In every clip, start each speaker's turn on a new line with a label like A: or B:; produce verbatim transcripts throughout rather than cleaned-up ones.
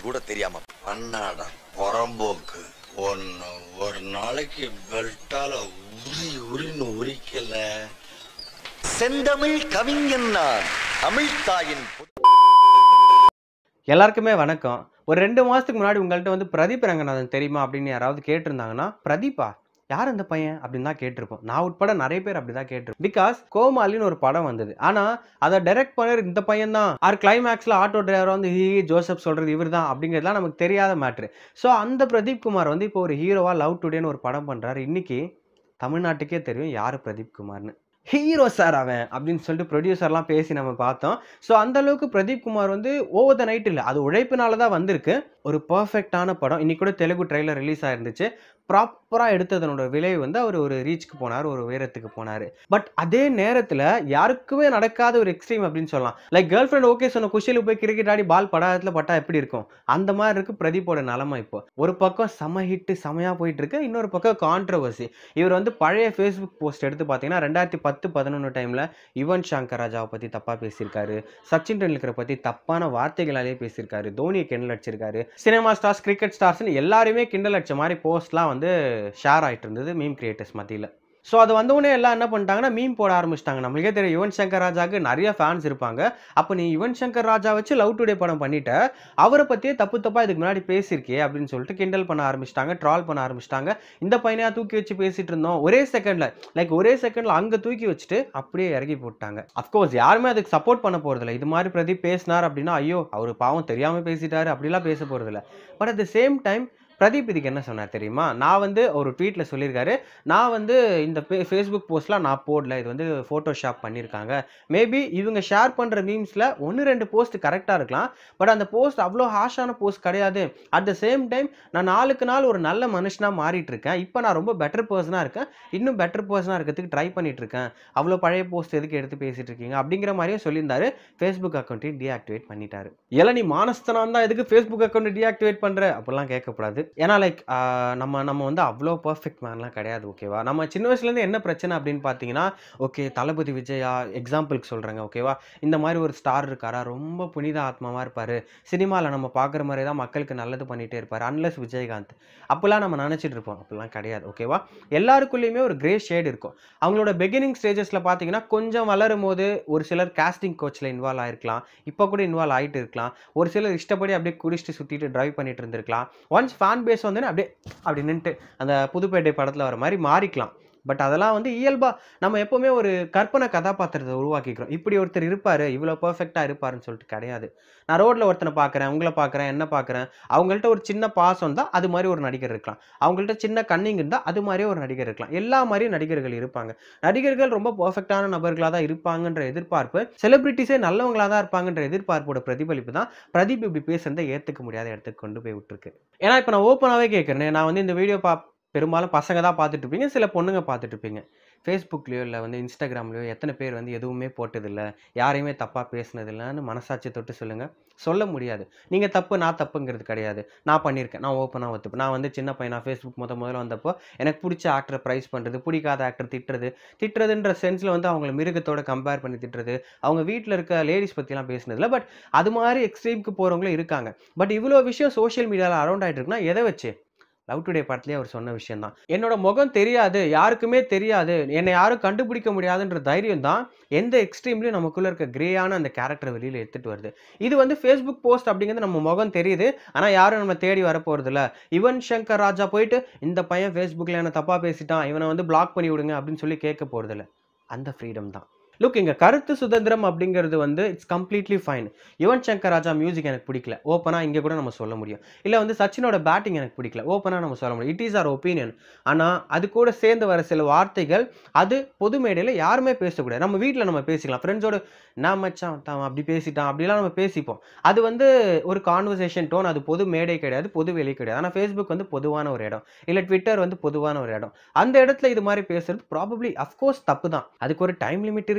A: கூட தெரியாம பண்ணாடா புறம்போக்கு ஒன்னு ஒரு நாளைக்கு பெல்ட்டால உரி உரின்னு உரிக்கல. செந்தமிழ் கவிஞன் நான், தமிழ் தாயின்.
B: எல்லாருக்குமே வணக்கம். ஒரு ரெண்டு மாசத்துக்கு முன்னாடி உங்கள்கிட்ட வந்து பிரதீப் ரங்கநாதன் தெரியுமா அப்படின்னு யாராவது கேட்டிருந்தாங்கன்னா, பிரதீப்பா யார் அந்த பையன் அப்படின்னு தான் கேட்டிருப்போம். நான் உட்பட நிறைய பேர் அப்படிதான் கேட்டிருப்போம். பிகாஸ் கோமாளின்னு ஒரு படம் வந்தது. ஆனா அதை டைரக்ட் பண்ண இந்த பையன் தான், ஆர் கிளைமேக்ஸ்ல ஆட்டோ டிரைவர் வந்து ஹி ஜோசப் சொல்றது இவர் தான் அப்படிங்கிறதுலாம் நமக்கு தெரியாத மேட்ரு. ஸோ அந்த பிரதீப் குமார் வந்து இப்போ ஒரு ஹீரோவா லவ் டுடேன்னு ஒரு படம் பண்றாரு. இன்னைக்கு தமிழ்நாட்டுக்கே தெரியும் யாரு பிரதீப் குமார்னு. ஹீரோ சார் அவன் அப்படின்னு சொல்லிட்டு ப்ரொடியூசர்லாம் பேசி நம்ம பார்த்தோம். ஸோ அந்த அளவுக்கு பிரதீப் குமார் வந்து ஓவர் த நைட் இல்லை, அது உழைப்பினால தான் வந்திருக்கு. ஒரு பர்ஃபெக்டான படம். இன்னைக்கு கூட தெலுங்கு ட்ரெய்லர் ரிலீஸ் ஆயிருந்துச்சு. ப்ராப்பராக எடுத்ததனோட விளைவு வந்து அவர் ஒரு ரீச்சுக்கு போனார், ஒரு உயரத்துக்கு போனார். பட் அதே நேரத்தில் யாருக்குமே நடக்காத ஒரு எக்ஸ்ட்ரீம் அப்படின்னு சொல்லலாம். லைக் கேர்ள் ஃப்ரெண்ட் ஓகே சொன்ன குஷியில் போய் கிரிக்கெட் ஆடி பால் படாதத்தில் பட்டா எப்படி இருக்கும், அந்த மாதிரி இருக்கு பிரதீப்போட நிலைமை. இப்போ ஒரு பக்கம் செம ஹிட்டு செமையாக போயிட்டு இருக்கு, இன்னொரு பக்கம் கான்ட்ரவர்சி. இவர் வந்து பழைய ஃபேஸ்புக் போஸ்ட் எடுத்து பார்த்தீங்கன்னா ரெண்டாயிரத்தி பத்து பதினொன்று டைமில் யுவன் சங்கர் ராஜாவை பற்றி தப்பாக பேசியிருக்காரு, சச்சின் டெண்டுல்கரை பற்றி தப்பான வார்த்தைகளாலே பேசியிருக்காரு, தோனியை கிண்டல் அடிச்சிருக்காரு, சினிமா ஸ்டார்ஸ் கிரிக்கெட் ஸ்டார்ஸ்னு எல்லாருமே கிண்டல் அடிச்ச மாதிரி போஸ்ட்லாம் வந்து ஷேர் ஆகிட்டு இருந்தது மீம் கிரியேட்டர்ஸ் மத்தியில். ஸோ அது வந்தவுடனே எல்லாம் என்ன பண்ணிட்டாங்கன்னா மீம் போட ஆரம்பிச்சிட்டாங்க. நம்மளுக்கே தெரியும் யுவன் சங்கர் ராஜாவுக்கு நிறைய ஃபேன்ஸ் இருப்பாங்க. அப்போ நீ யுவன் சங்கர் ராஜா வச்சு லவ் டுடே படம் பண்ணிட்ட, அவரை பற்றியே தப்பு தப்பாக இதுக்கு முன்னாடி பேசியிருக்கே அப்படின்னு சொல்லிட்டு கிண்டல் பண்ண ஆரம்பிச்சிட்டாங்க, ட்ரால் பண்ண ஆரம்பிச்சிட்டாங்க. இந்த பையனையா தூக்கி வச்சு பேசிட்டு இருந்தோம், ஒரே செகண்டில் லைக் ஒரே செகண்டில் அங்கே தூக்கி வச்சுட்டு அப்படியே இறக்கி போட்டாங்க. அஃப்கோர்ஸ் யாருமே அதுக்கு சப்போர்ட் பண்ண போகிறதில்ல. இது மாதிரி பிரதீப் பேசினார் அப்படின்னா ஐயோ அவர் பாவம் தெரியாமல் பேசிட்டாரு அப்படிலாம் பேச போகிறதில்ல. But at the same time Pradeep இதுக்கு என்ன சொன்னார் தெரியுமா? நான் வந்து ஒரு ட்வீட்டில் சொல்லியிருக்காரு, நான் வந்து இந்த ஃபேஸ்புக் போஸ்ட்லாம் நான் போடல, இது வந்து ஃபோட்டோஷாப் பண்ணியிருக்காங்க. மேபி இவங்க ஷேர் பண்ணுற மீம்ஸில் ஒன்று ரெண்டு போஸ்ட் கரெக்டாக இருக்கலாம், பட் அந்த போஸ்ட் அவ்வளோ ஹாஷான போஸ்ட் கிடையாது. அட் த சேம் டைம் நான் நாளுக்கு நாள் ஒரு நல்ல மனுஷனாக மாறிட்டு இருக்கேன். இப்போ நான் ரொம்ப பெட்டர் பர்சனாக இருக்கேன், இன்னும் பெட்டர் பர்சனாக இருக்கிறதுக்கு ட்ரை பண்ணிட்டு இருக்கேன். அவ்வளோ பழைய போஸ்ட் எதுக்கு எடுத்து பேசிட்டு இருக்கீங்க அப்படிங்கிற மாதிரியும் சொல்லியிருந்தாரு. ஃபேஸ்புக் அக்கௌண்ட்டையும் டீஆக்டிவேட் பண்ணிட்டாரு. இல்லை நீ மானஸ்தனம் தான் எதுக்கு ஃபேஸ்புக் அக்கௌண்ட் டீஆக்டிவேட் பண்ணுற அப்படிலாம் கேட்கக்கூடாது. ஏன்னா லைக் நம்ம நம்ம வந்து அவ்வளோ பர்ஃபெக்ட் மேன்லாம் கிடையாது. ஓகேவா? நம்ம சின்ன வயசுலேருந்து என்ன பிரச்சனை அப்படின்னு பார்த்தீங்கன்னா, ஓகே தளபதி விஜயா எக்ஸாம்பிளுக்கு சொல்கிறேங்க. ஓகேவா? இந்த மாதிரி ஒரு ஸ்டார் இருக்காரா, ரொம்ப புனித ஆத்மாவாக இருப்பார், சினிமாவில் நம்ம பார்க்குற மாதிரி தான் மக்களுக்கு நல்லது பண்ணிகிட்டே இருப்பார், அன்லஸ் விஜயகாந்த் அப்படிலாம் நம்ம நினச்சிட்டு இருப்போம். அப்படிலாம் கிடையாது. ஓகேவா? எல்லாருக்குள்ளேயுமே ஒரு கிரே ஷேட் இருக்கும். அவங்களோட பிகினிங் ஸ்டேஜஸில் பார்த்தீங்கன்னா கொஞ்சம் வளரும் போது ஒரு சிலர் கேஸ்டிங் கோச்சில் இன்வால்வ் ஆகிருக்கலாம், இப்போ கூட இன்வால்வ் ஆகிட்டு இருக்கலாம். ஒரு சிலர் இஷ்டப்படி அப்படியே குடிச்சிட்டு சுற்றிட்டு ட்ரைவ் பண்ணிட்டு இருந்திருக்கலாம். ஒன்ஸ் ஃபேன் பேஸ் வந்து அப்படியே அப்படி நின்றுட்டு அந்த புதுப்பேட்டை படத்தில் வர மாதிரி மாறிக்கலாம். பட் அதெல்லாம் வந்து இயல்பாக நம்ம எப்போவுமே ஒரு கற்பனை கதாபாத்திரத்தை உருவாக்கிக்கிறோம். இப்படி ஒருத்தர் இருப்பார், இவ்வளோ பர்ஃபெக்டாக இருப்பாருன்னு சொல்லிட்டு கிடையாது. நான் ரோட்டில் ஒருத்தனை பார்க்குறேன், உங்களை பார்க்குறேன், என்ன பார்க்குறேன், அவங்கள்ட்ட ஒரு சின்ன பாசம் தான், அது மாதிரி ஒரு நடிகர் இருக்கலாம். அவங்கள்ட்ட சின்ன கன்னிங் இருந்தால் அது மாதிரியே ஒரு நடிகர் இருக்கலாம். எல்லா மாதிரியும் நடிகர்கள் இருப்பாங்க. நடிகர்கள் ரொம்ப பர்ஃபெக்டான நபர்களாக தான் இருப்பாங்கன்ற எதிர்பார்ப்பு, செலிபிரிட்டிஸே நல்லவங்களாக தான் இருப்பாங்கன்ற எதிர்பார்ப்போட பிரதிபலிப்பு தான் பிரதீப் இப்படி பேசுறதை ஏற்றுக்க முடியாத இடத்துக்கு கொண்டு போய் விட்டுருக்கு. ஏன்னா இப்போ நான் ஓப்பனாகவே கேட்குறேன், நான் வந்து இந்த வீடியோ பா பெரும்பாலும் பசங்க தான் பார்த்துட்டு இருப்பீங்க, சில பொண்ணுங்க பார்த்துட்டு இருப்பீங்க. ஃபேஸ்புக்லேயோ இல்லை வந்து இன்ஸ்டாகிராம்லேயோ எத்தனை பேர் வந்து எதுவுமே போட்டதில்லை, யாரையுமே தப்பாக பேசினதில்லைன்னு மனசாட்சி தொட்டு சொல்லுங்கள். சொல்ல முடியாது. நீங்கள் தப்பு நான் தப்புங்கிறது கிடையாது. நான் பண்ணியிருக்கேன், நான் ஓப்பனாக ஒத்துப்பேன். நான் வந்து சின்ன பையனா ஃபேஸ்புக் முத முதல்ல வந்தப்போ எனக்கு பிடிச்ச ஆக்டரை ப்ரைஸ் பண்ணுறது, பிடிக்காத ஆக்டர் திட்டுறது, திட்டுறதுன்ற சென்ஸில் வந்து அவங்கள மிருகத்தோட கம்பேர் பண்ணி திட்டுறது, அவங்க வீட்டில் இருக்க லேடிஸ் பற்றிலாம் பேசினதில்லை. பட் அது மாதிரி எக்ஸ்ட்ரீமுக்கு போகிறவங்களும் இருக்காங்க. பட் இவ்வளோ விஷயம் சோஷியல் மீடியாவில் அரௌண்ட் ஆகிட்டு இருக்குன்னா எதை வச்சு? லவ் டுடே படத்துலேயே அவர் சொன்ன விஷயம் தான். என்னோட முகம் தெரியாது, யாருக்குமே தெரியாது, என்னை யாரும் கண்டுபிடிக்க முடியாதுன்ற தைரியம் தான் எந்த எக்ஸ்ட்ரீம்லையும் நமக்குள்ளே இருக்க கிரேயான அந்த கேரக்டர் வெளியில் எடுத்துகிட்டு வருது. இது வந்து ஃபேஸ்புக் போஸ்ட் அப்படிங்கிறது நம்ம முகம் தெரியுது, ஆனால் யாரும் நம்ம தேடி வரப்போகிறதில்ல. யுவன் சங்கர் ராஜா போயிட்டு இந்த பையன் ஃபேஸ்புக்கில் என்னை தப்பாக பேசிட்டான், இவனை வந்து பிளாக் பண்ணி விடுங்க அப்படின்னு சொல்லி கேட்க போகிறதில்ல. அந்த ஃப்ரீடம் தான். லுக், இங்கே கருத்து சுதந்திரம் அப்படிங்கிறது வந்து it's completely fine. Yuvan Shankar Raja music எனக்கு பிடிக்கல, ஓப்பனாக இங்கே கூட நம்ம சொல்ல முடியும். இல்லை வந்து சச்சினோட பேட்டிங் எனக்கு பிடிக்கல, ஓப்பனாக நம்ம சொல்ல முடியும். It is our opinion. ஆனால் அது கூட சேர்ந்து வர சில வார்த்தைகள் அது பொது மேடையில் யாருமே பேசக்கூடாது. நம்ம வீட்டில் நம்ம பேசிக்கலாம், ஃப்ரெண்ட்ஸோடு நான் மச்சான் தான் அப்படி பேசிட்டான் அப்படிலாம் நம்ம பேசிப்போம். அது வந்து ஒரு கான்வர்சேஷன் டோன், அது பொது மேடை கிடையாது, பொது வெளி கிடையாது. ஆனால் ஃபேஸ்புக் வந்து பொதுவான ஒரு இடம், இல்லை ட்விட்டர் வந்து பொதுவான ஒரு இடம். அந்த இடத்துல இது மாதிரி பேசுறது ப்ராபப்ளி அஃப்கோர்ஸ் தப்பு தான். அதுக்கு ஒரு டைம் லிமிட் இருக்கு,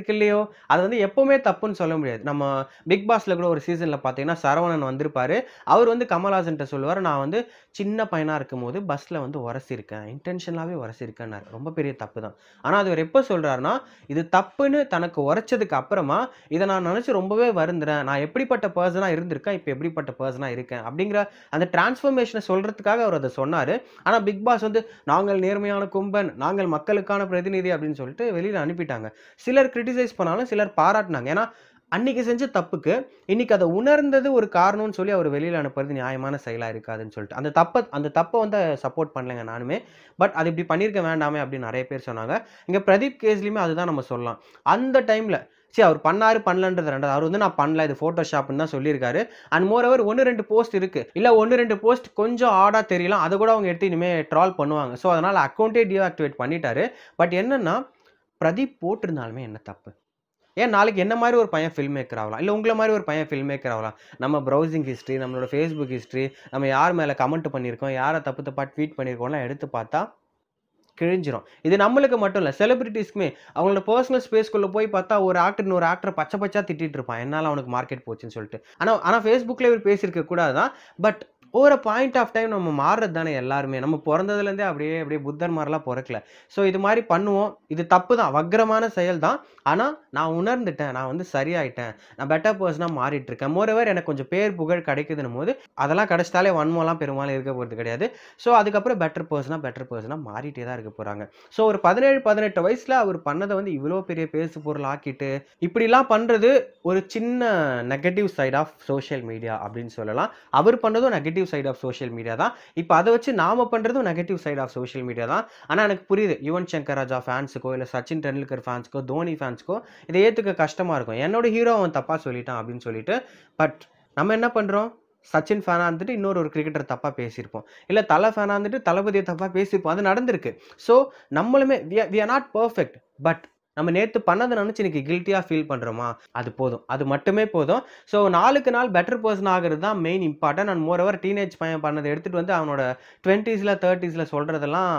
B: இருக்கு இல்லையோ, அது வந்து எப்பவுமே தப்புன்னு சொல்ல முடியாது. நம்ம பிக் பாஸ்ல கூட ஒரு சீசன்ல பார்த்தீங்கன்னா, சரவணன் வந்திருப்பாரு. அவர் வந்து கமல்ஹாசன்ட்ட சொல்லுவாரு, "நான் வந்து சின்ன பையனா இருக்கும்போது பஸ்ல வந்து உரசிருக்கேன். இன்டென்ஷனலாவே உரசிருக்கேன்னாரு." ரொம்ப பெரிய தப்பு தான். ஆனா அது அவர் எப்ப சொல்றாருன்னா, இது தப்புன்னு தனக்கு உரைச்சதுக்கு அப்புறமா, இத நான் நினைச்சு ரொம்பவே வருந்துறேன். நான் எப்படிப்பட்ட பெர்சனா இருந்திருக்கேன், இப்ப எப்படிப்பட்ட பெர்சனா இருக்கேன். அப்படிங்கிற அந்த டிரான்ஸ்ஃபர்மேஷன சொல்றதுக்காக அவர் அத சொன்னாரு. ஆனா பிக் பாஸ் வந்து, "நாங்கள் நேர்மையான கும்பன், நாங்கள் மக்களுக்கான பிரதிநிதி" அப்படின்னு சொல்லிட்டு வெளியில அனுப்பிட்டாங்க. சிலர் கிரிட்டிசைஸ் பண்ணாலும், சிலர் பாராட்டுனாங்க. ஏன்னா, அன்னைக்கு செஞ்ச தப்புக்கு, இன்னைக்கு அத உணர்ந்தது ஒரு காரணம்னு சொல்லி அவர் வெளியில அனுப்புறது நியாயமான செயலா இருக்காதுன்னு சொல்லிட்டு. அந்த தப்ப அந்த தப்ப வந்து சப்போர்ட் பண்ணலங்க நானுமே. பட் அது இப்படி பண்ணியிருக்க வேண்டாமே அப்படின்னு நெறைய பேர் சொன்னாங்க. இங்க பிரதீப் கேஸ்லயுமே அதுதான் நம்ம சொல்லலாம். அந்த டைம்ல சரி அவர் பண்ணாரு, பண்ணலன்றது ரெண்டாவது. அவர் வந்து நான் பண்ணல. இது போட்டோஷாப்ன்னு தான் சொல்லியிருக்காரு. அண்ட் மோர் ஓவர் ஒன்று, ரெண்டு போஸ்ட் இருக்கு. இல்ல ஒன்று, ரெண்டு போஸ்ட் கொஞ்சம் ஆடா தெரியலாம். அத கூட அவங்க எடுத்து இனிமே ட்ரால் பண்ணுவாங்க. சோ அதனால அக்கவுண்டே டீஆக்டிவேட் பண்ணிட்டாரு. பட் என்னன்னா, பிரதீப் போட்டிருந்தாலுமே என்ன தப்பு? ஏன் நாளைக்கு என்ன மாரி ஒரு பையன் ஃபில்ம் மேக்கர் ஆகலாம். இல்ல உங்கள மாரி ஒரு பையன் ஃபில்ம் மேக்கர் ஆகலாம். நம்ம ப்ரௌசிங் ஹிஸ்டரி, நம்மளோட Facebook ஹிஸ்டரி, நம்ம யார் மேல கமெண்ட் பண்ணியிருக்கோம், யார தப்பு தப்பா ட்வீட் பண்ணியிருக்கோம்லாம் எடுத்து பார்த்தா கிழிஞ்சிரும். இது நம்மளுக்கு மட்டும் இல்ல. செலிபிரிட்டீஸ்க்குமே அவங்களோட பெர்சனல் ஸ்பேஸ்க்குள்ள போய் பார்த்தா ஒரு ஆக்டர் இன்னொரு ஆக்டர பச்ச பச்சயா திட்டிட்டு இருப்பான். என்னால அவனுக்கு மார்க்கெட் போச்சுன்னு சொல்லிட்டு. ஆனா ஆனா Facebookல இவர் பேசியிருக்க கூடாது தான். But over a point of time நம்ம மாறுறது தானே எல்லாருமே. நம்ம பொறந்ததுலேருந்தே அப்படியே அப்படியே புத்தர் மாரிலாம் பொறக்கல. ஸோ இது மாரி பண்ணுவோம். இது தப்பு தான். வக்கிரமான செயல் தான். ஆனா நான் உணர்ந்துட்டேன். நான் வந்து சரியாயிட்டேன். நான் பெட்டர் பெர்சனா மாறிட்டு இருக்கேன். மோர் ஓவர் எனக்கு கொஞ்சம் பேர் புகழ் கிடைக்குதுன்னும்போது, அதெல்லாம் கிடைச்சிட்டாலே வன்மம்லாம் பெரும்பாலும் இருக்க போறது கிடையாது. ஸோ அதுக்கப்புறம் பெட்டர் பெர்சனா பெட்டர் பெர்சனா மாறிட்டே தான் இருக்க போறாங்க. ஸோ ஒரு பதினேழு, பதினெட்டு வயசுல அவர் பண்ணத வந்து இவ்ளோ பெரிய பேசு பொருள் ஆக்கிட்டு, இப்படிலாம் பண்றது ஒரு சின்ன negative side of social media அப்படின்னு சொல்லலாம். அவர் பண்ணதும் negative side of social media தான். இப்ப அத வச்சு நாம பண்றதும் negative side of social media தான். ஆனா எனக்கு புரியுது. யுவன் சங்கர் ராஜா ஃபேன்ஸுக்கோ, இல்ல சச்சின் டெண்டுல்கர் ஃபேன்ஸ்க்கோ, தோனி ஃபேன்ஸ்க்கோ இத ஏத்துக்க கஷ்டமா இருக்கும். என்னோட ஹீரோ அவன் தப்பா சொல்லிட்டான் அப்படின்னு சொல்லிட்டு. பட் நம்ம என்ன பண்றோம்? சச்சின் ஃபேனா இருந்துட்டு இன்னொரு ஒரு கிரிக்கெட்டர் தப்பா பேசியிருப்போம். இல்ல தல ஃபேனா இருந்துட்டு தளபதிய தப்பா பேசியிருப்போம். அது நடந்திருக்கு. ஸோ நம்மளுமே we we are not perfect. But நம்ம நேத்து பண்ணத நினைச்சு இன்னைக்கு கில்ட்டியா ஃபீல் பண்றோமா? அது போதும். அது மட்டுமே போதும். ஸோ நாளுக்கு நாள் பெட்டர் பெர்சன் ஆகுறது தான் main important. And moreover teenage பையன் பண்ணத எடுத்துட்டு வந்து அவனோட இருபதுஸ்ல, முப்பதுஸ்ல சொல்றதெல்லாம்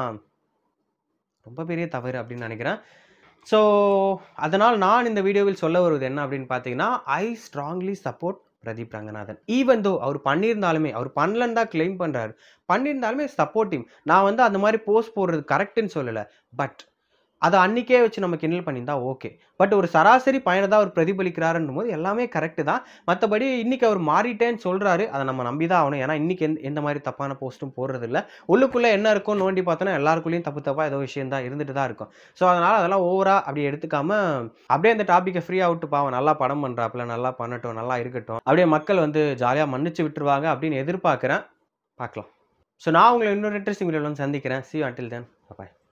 B: ரொம்ப பெரிய தவறு அப்படின்னு நினைக்கிறேன். ஸோ அதனால் நான் இந்த வீடியோவில் சொல்ல வருவது என்ன அப்படின்னு பார்த்தீங்கன்னா, I strongly support Pradeep Ranganathan. Even though அவர் பண்ணியிருந்தாலுமே, அவர் பண்ணலன்னு தான் கிளைம் பண்றாரு. பண்ணியிருந்தாலுமே சப்போர்ட் ஹிம். நான் வந்து அந்த மாரி போஸ்ட் போடுறது கரெக்ட்ன்னு சொல்லல. பட் அத அன்னைக்கே வச்சு நம்ம கிண்டல் பண்ணியிருந்தா ஓகே. பட் ஒரு சராசரி பையன தான் அவர் பிரதிபலிக்கிறாருன்னும்போது எல்லாமே கரெக்ட் தான். மத்தபடி இன்னைக்கு அவர் மாறிட்டேன்னு சொல்றாரு. அத நம்ம நம்பி தான் ஆகணும். ஏன்னா இன்னைக்கு எந்த எந்த மாரி தப்பான போஸ்ட்டும் போடுறதில்ல. உள்ளுக்குள்ள என்ன இருக்கும்னு நோண்டி பார்த்தோம்னா எல்லாருக்குள்ளயும் தப்பு தப்பா ஏதோ விஷயம் தான் இருந்துட்டு தான் இருக்கும். ஸோ அதனால அதெல்லாம் ஓவரா அப்படி எடுத்துக்காம, அப்படியே அந்த டாபிக்க ஃப்ரீயா விட்டு பாவம் நல்லா படம் பண்றாப்ல, நல்லா பண்ணட்டும், நல்லா இருக்கட்டும். அப்படியே மக்கள் வந்து ஜாலியா மன்னிச்சு விட்டுருவாங்க அப்படின்னு எதிர்பார்க்கிறேன். பார்க்கலாம். ஸோ நான் உங்கள இன்னொரு இன்ட்ரஸ்டிங் வீடியோல வந்து சந்திக்கிறேன். See you until then. Bye bye.